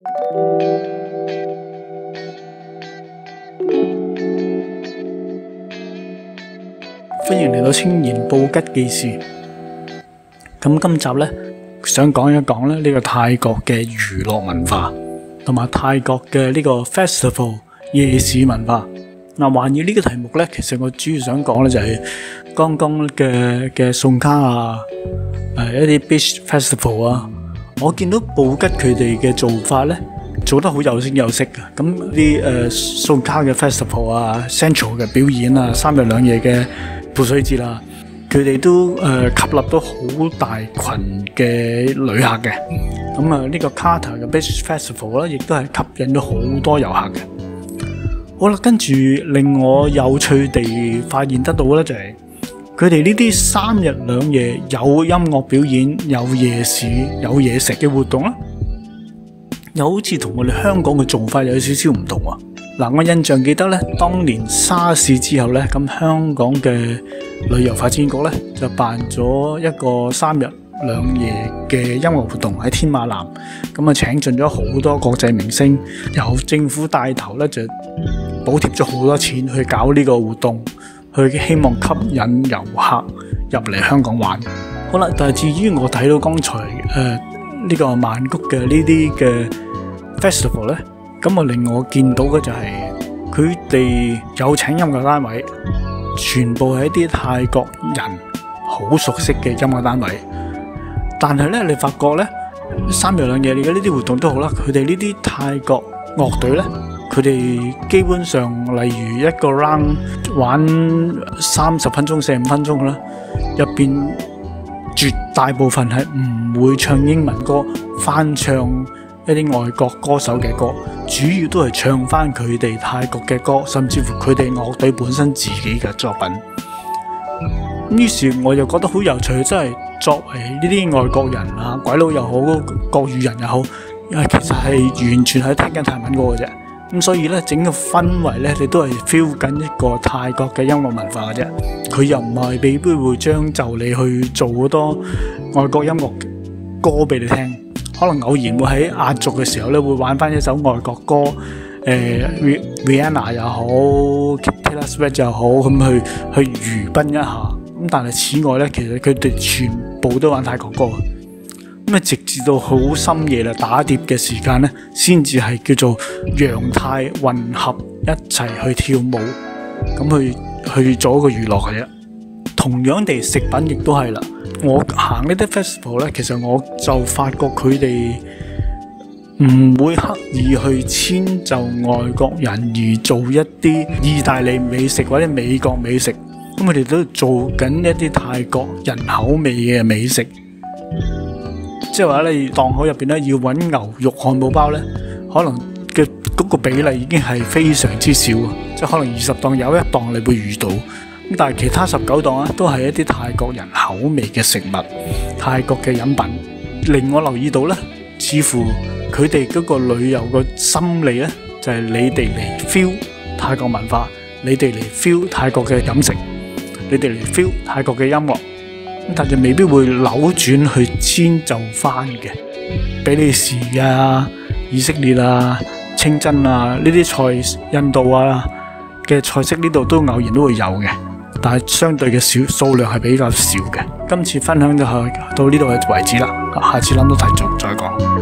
歡迎嚟到青年布吉記事。咁今集呢，想講一講呢個泰國嘅娛樂文化，同埋泰國嘅呢個 festival 夜市文化。嗱，環繞呢個題目呢，其實我主要想講呢就係剛剛嘅宋卡啊，一啲 beach festival 啊，我見到布吉佢哋嘅做法呢，做得好有聲有色嘅。咁啲宋卡嘅 festival 啊 ，Central 嘅表演啊，3日2夜嘅潑水節啦，佢哋都吸納到好大群嘅旅客嘅。咁啊，呢個 Carter 嘅 Beach Festival 咧，亦都係吸引咗好多遊客嘅。好啦，跟住令我有趣地發現得到咧，就係佢哋呢啲3日2夜有音樂表演、有夜市、有嘢食嘅活動啦，又好似同我哋香港嘅做法有少少唔同啊！嗱，我印象記得咧，當年沙士之後咧，咁香港嘅旅遊發展局咧就辦咗一個3日2夜嘅音樂活動喺天馬南，咁啊請進咗好多國際明星，由政府帶頭咧就補貼咗好多錢去搞呢個活動，去希望吸引遊客入嚟香港玩。好啦，但係至於我睇到剛才呢個曼谷嘅呢啲嘅 festival 咧，咁啊令我見到嘅就係佢哋有請音樂單位，全部係一啲泰國人好熟悉嘅音樂單位。但係咧，你發覺咧3日2夜嘅呢啲活動都好啦，佢哋呢啲泰國樂隊咧，佢哋基本上例如一個 round 玩30分鐘、45分鐘啦，入邊絕大部分係唔會唱英文歌，翻唱一啲外國歌手嘅歌，主要都係唱翻佢哋泰國嘅歌，甚至乎佢哋樂隊本身自己嘅作品。於是我就覺得好有趣，真係作為呢啲外國人啊，鬼佬又好，國語人又好，其實係完全係聽緊泰文歌嘅啫。咁所以咧，整個氛圍咧，你都係 feel 緊一個泰國嘅音樂文化嘅啫。佢又唔係未必會將就你去做好多外國音樂歌俾你聽。可能偶然會喺壓軸嘅時候咧，會玩翻一首外國歌，Rihanna 又好 ，Taylor Swift 又好，咁去娛賓一下。咁但係此外咧，其實佢哋全部都玩泰國歌。咁啊，直至到好深夜啦，打碟嘅時間咧，先至係叫做洋泰混合一齊去跳舞，咁去做一個娛樂嘅啫。同樣地，食品亦都係啦。我行呢啲 festival 咧，其實我就發覺佢哋唔會刻意去遷就外國人而做一啲意大利美食或者美國美食，咁佢哋都做緊一啲泰國人口味嘅美食。即係話你檔口入邊咧要揾牛肉漢堡包咧，可能嘅嗰個比例已經係非常之少，即係可能20檔有1檔你會遇到。咁但係其他19檔都係一啲泰國人口味嘅食物、泰國嘅飲品。令我留意到咧，似乎佢哋嗰個旅遊個心理咧，就係你哋嚟 feel 泰國文化，你哋嚟 feel 泰國嘅飲食，你哋嚟 feel 泰國嘅音樂。但係未必會扭轉去遷就翻嘅。比利時啊、以色列啊、清真啊呢啲菜，印度啊嘅菜式呢度都偶然都會有嘅，但係相對嘅數量係比較少嘅。今次分享就係到呢度為止啦，下次諗到題目再講。